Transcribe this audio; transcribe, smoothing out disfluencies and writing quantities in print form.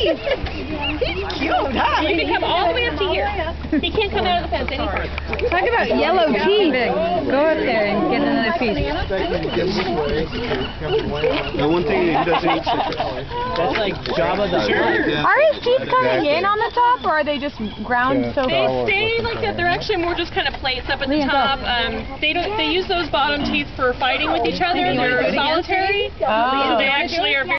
He's cute, huh? You can come all the way up to here. He can't come out of the fence any further. Talk about yellow teeth. Go up there and get another piece. The one thing he doesn't eat citrus. That's like Jabba the Hutt. Are his teeth coming in on the top, or are they just ground so They stay like that. They're actually more just kind of plates up at the top. They use those bottom teeth for fighting with each other. They're solitary. So they actually are very